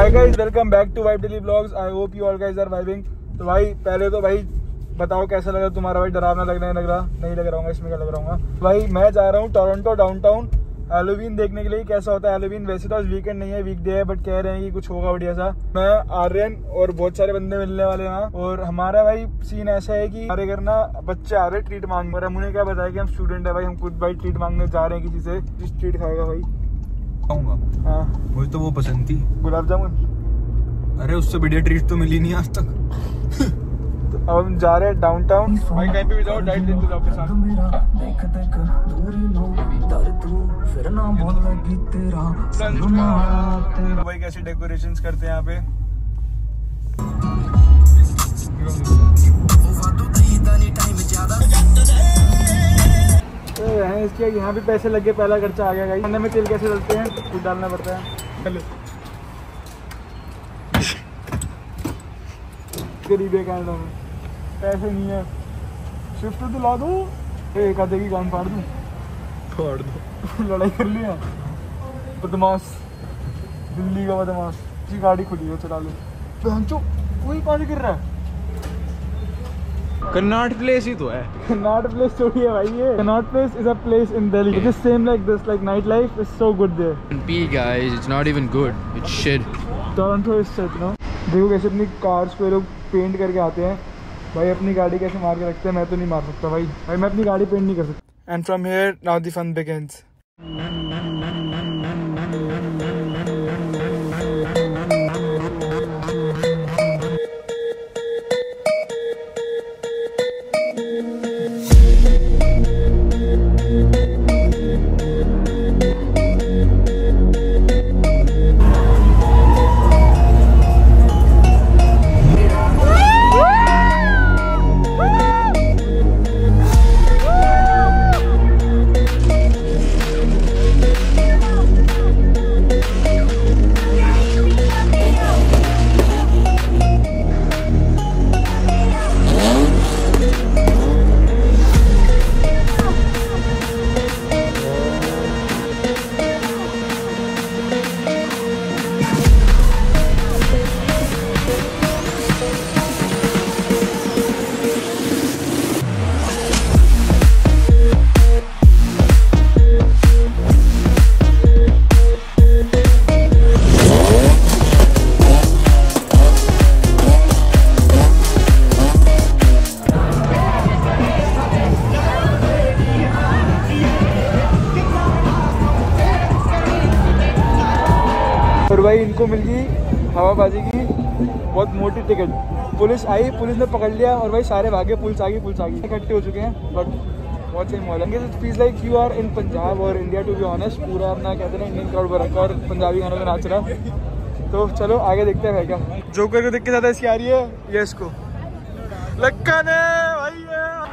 Hi guys, welcome back to Vibe Daily Vlogs. I hope you all guys are vibing. तो भाई पहले तो भाई बताओ कैसा लगा तुम्हारा भाई? डरावना लग रहा नहीं लग रहा हूँ, इसमें क्या लग रहा हूँ भाई? मैं जा रहा हूँ टोरंटो डाउनटाउन हैलोवीन देखने के लिए कैसा होता है हैलोवीन। वैसे तो आज वीकेंड नहीं है, वीकडे है, बट कह रहे हैं कि कुछ होगा बढ़िया सा। मैं आर्यन और बहुत सारे बंदे मिलने वाले हैं वहाँ। और हमारा भाई सीन ऐसा है कि हमारे घर ना बच्चे आ रहे ट्रीट मांग। और हमने क्या बताया कि हम स्टूडेंट है भाई, हम खुद भाई ट्रीट मांगने जा रहे हैं किसी से। जिस ट्रीट खाएगा भाई खाऊंगा। हाँ मुझे तो वो पसंद थी, गुलाब जामुन। अरे उससे बढ़िया ट्रीट तो मिली नहीं आज तक। तो अब हम जा रहे हैं डाउनटाउन। भाई कहीं पे भी जाओ डाइट लेते जाओ अपने साथ। भाई कैसे डेकोरेशंस करते हैं यहाँ पे। तो इसके यहाँ भी पैसे लगे, पहला खर्चा आ गया गाइस। खाने में तेल कैसे डलते हैं, कुछ डालना पड़ता है पहले। गरीब है कहना में पैसे नहीं है, शिफ्ट तो ला दो, एक आधे की कान फाड़ दूँ। फाड़ दो। लड़ाई कर लिया। बदमाश, दिल्ली का बदमाश। जी गाड़ी खुली है, चला लो। कोई कहाँ से गिर रहा है? कन्नाट प्लेस ही तो है। कन्नाट प्लेस थोड़ी है भाई ये। Connaught Place is a place in Delhi. It is same like this, like nightlife is so good there. P guys, it's not even good. It's shit. Toronto is shit, no? देखो कैसे अपनी कार्स को ये लोग पेंट करके आते हैं भाई। अपनी गाड़ी कैसे मार के रखते हैं, मैं तो नहीं मार सकता भाई। मैं अपनी गाड़ी पेंट नहीं कर सकता। And from here now the fun begins. और भाई इनको मिल गई हवाबाजी की बहुत मोटी टिकट। पुलिस आई, पुलिस ने पकड़ लिया और भाई सारे भागे। पुलिस आ गई इकट्ठे हो चुके हैं। बट बहुत सही मॉल है। Feels like you are in Punjab और इंडिया टू बी ऑनेस्ट। पूरा अपना कहते हैं इंडियन क्राउड भर रखा और पंजाबी गानों में नाच रहा। तो चलो आगे देखते हैं क्या। जोकर को देख के ज़्यादा इसकी आ रही है ये इसको लक्का ने भाई।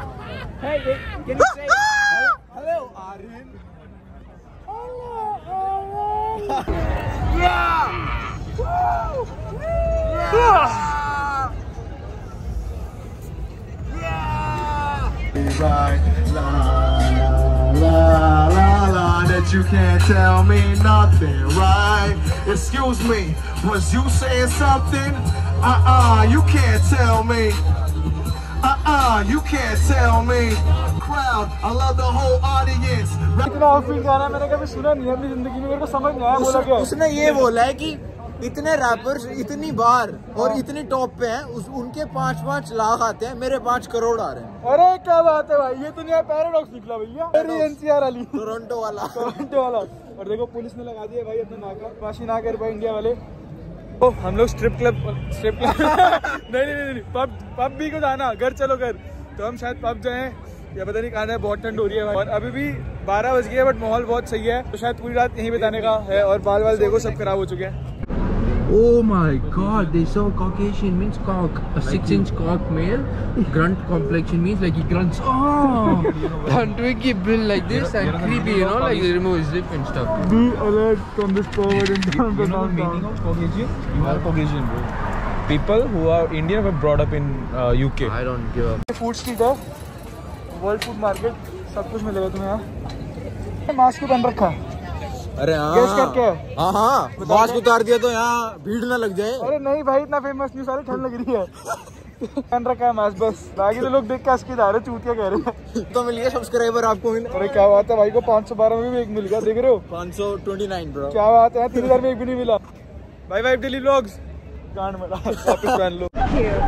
Right, la la la la, that you can't tell me nothing, right? Excuse me, was you saying something? You can't tell me. You can't tell me. Crowd, I love the whole audience. इतना outfit गाना है, मैंने कभी सुना नहीं है अपनी जिंदगी में। मेरे को समझ नहीं आया बोला क्या। उसने ये बोला है कि इतने रैपर्स इतनी बार और इतनी टॉप पे हैं, उनके 5-5 लाख आते हैं, मेरे 5 करोड़ आ रहे हैं। अरे क्या बात है भाई, ये तो नहीं पैराडॉक्स निकला भैया। एनसीआर वाली टोरंटो वाला। और देखो पुलिस ने लगा दिया भाई अपना नाका। पाशी ना कर भाई इंडिया वाले। तो हम लोग स्ट्रिप क्लब नहीं पब भी को जाना। घर चलो घर। तो हम शायद पब जाएं या पता नहीं कहाँ है। बहुत ठंड हो रही है और अभी भी 12 बज गए, बट माहौल बहुत सही है। तो शायद पूरी रात यहीं बिताने का है। और बाल देखो सब खराब हो चुके हैं। Oh my god, they saw Caucasian means cock. A 6-inch cock male. Grunt complexion means like he grunts. Oh! And Twiggy built like this and creepy, you know, like they remove his lip and stuff. Be alert from this forward and down the know the meaning of Caucasian? You are Caucasian, bro. People who are Indian were brought up in UK. I don't give up. Food street है, world food market, सब कुछ मिलेगा तुम्हें यहाँ। Mask पहन रखा है अरे हाँ गेस कर क्या है? हाँ हाँ मास्क उतार दिया तो यहाँ भीड़ ना लग जाए। अरे नहीं भाई, इतना फेमस नहीं, सारी ठंड लग रही है। पहन रखा है मास्क बस, बाकी तो लोग देख के हंस के जा रहे, चूतिया कह रहे हैं। तो मिल गया सब्सक्राइबर आपको मिले। अरे क्या बात है भाई को 512 में भी एक मिल गया, देख रहे हो? 529 ब्रो। क्या बात है, 3000 में एक भी नहीं मिला। बाय बाय डेली व्लॉग्स, गांड में वापस पहन लो।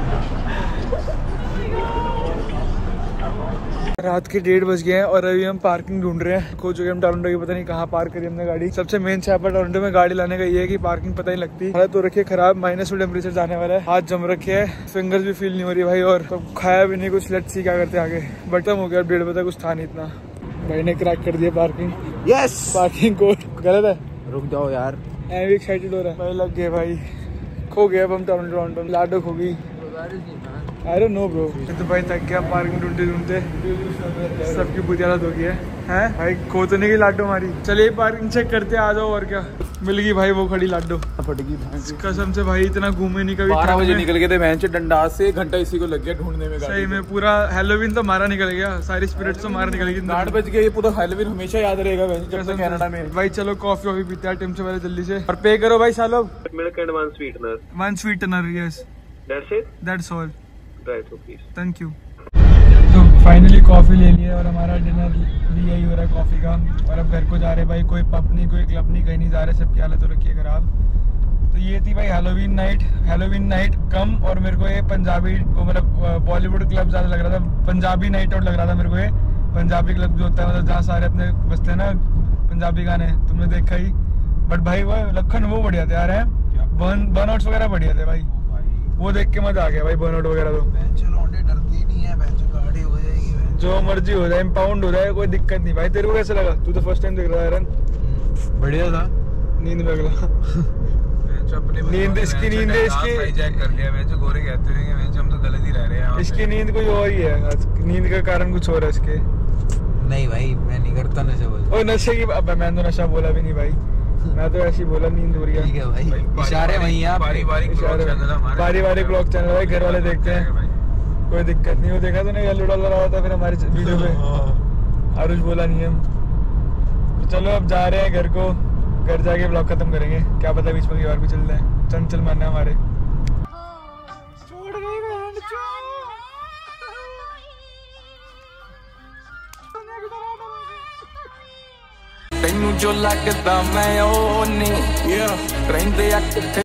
रात के 1:30 बज गए हैं और अभी हम पार्किंग ढूंढ रहे हैं। खो चुके हम टोरंटो की, पता नहीं कहाँ पार्क करी हमने गाड़ी। सबसे मेन छापा टोरंटो में गाड़ी लाने का ये है कि पार्किंग पता नहीं लगती। हालत तो रखी है खराब, -2 टेम्परेचर जाने वाला है, हाथ जम रखे है, फिंगर्स भी फील नहीं हो रही भाई, और तो खाया भी नहीं कुछ। लेट्स सी क्या करते आगे। बटम हो गया 1:30 बजे, कुछ था नहीं इतना। भाई ने क्रैक कर दिया पार्किंग। यस पार्किंग कोड गलत है। रुक जाओ यार, मैं भी एक्साइटेड हो रहा है भाई। लग गए भाई, खो गया अब हम टोरंटो। लाडो खो गई, आई डोंट नो ब्रो। तो भाई थक गया पार्किंग ढूंढते ढूंढते, सबकी बुरी हालत हो गई है भाई। खो तो नहीं गई लाडो हमारी। चलिए पार्किंग चेक करते आ जाओ। और क्या मिल गई भाई, वो खड़ी लाडो। फटेगी कसम से भाई, इतना घूमे नहीं कभी। 12 बजे निकल गए थे भैंस डंडा से, 1 घंटा इसी को लग गया ढूंढने में। सही में पूरा हैलोवीन तो मारा निकल गया, सारी स्पिरिट्स तो मारा निकल गई। 8 बज गए, ये पूरा हैलोवीन हमेशा याद रहेगा जब तक कनाडा में। भाई चलो कॉफी वॉफी पीते हैं टिम से पहले जल्दी से, और पे करो भाई सालो। Milk and one sweetener. Yes That's it? That's all, Right, so please. Thank you. तो फाइनली कॉफ़ी ले लिया और हमारा डिनर भी यही हो रहा है कॉफ़ी का। और अब घर को जा रहे भाई, कोई पब नहीं, कोई क्लब नहीं, कहीं नहीं जा रहे, सबकी हालत हो रखी है खराब। तो ये थी भाई हैलोवीन नाइट कम। और मेरे को ये पंजाबी मतलब बॉलीवुड क्लब ज़्यादा लग रहा था, पंजाबी नाइट आउट लग रहा था मेरे को ये। पंजाबी क्लब जो होता है मतलब जहाँ सारे अपने बजते हैं ना पंजाबी गाने, तुमने देखा ही। बट भाई वो लखन वो बढ़िया थे यार, है बर्न आउट्स वगैरह बढ़िया थे भाई, वो देख के मजा आ गया भाई। बर्नआउट वगैरह तो डरती नहीं है, गाड़ी हो जाएगी, जो मर्जी हो जाए, इम्पाउंड हो जाए, कोई दिक्कत नहीं भाई। तेरे को कैसा लगा? तू तो फर्स्ट टाइम देख रहा है। बढ़िया था। नींद में अगला नींद इसकी नींद है इसकी कर लिया मैं, जो गोरे कहते हैं हम तो गलत ही रह रहे हैं। इसकी नींद कोई और ही है, नींद का कारण कुछ और है इसके। नहीं भाई मैं नहीं करता नशा। और नशे की अब मैं तो नशा बोला भी नहीं भाई, मैं तो ऐसे ही बोला नींद हो रही है। ठीक है भाई, इशारे वही हैं। बारी बारी ब्लॉग चैनल भाई, घर वाले देखते हैं, कोई दिक्कत नहीं। वो देखा तो नहीं येलो डॉलर आया था फिर हमारी वीडियो पे, आरुष बोला नहीं हम। तो चलो अब जा रहे हैं घर को, घर जाके ब्लॉग खत्म करेंगे, क्या पता बीच में और भी चल रहे हैं। चल मानना हमारे ਤੈਨੂੰ ਜੋ ਲੱਗਦਾ ਮੈਂ ਉਹ ਨਹੀਂ ਰਹਿੰਦੇ ਆ ਕਿੱਥੇ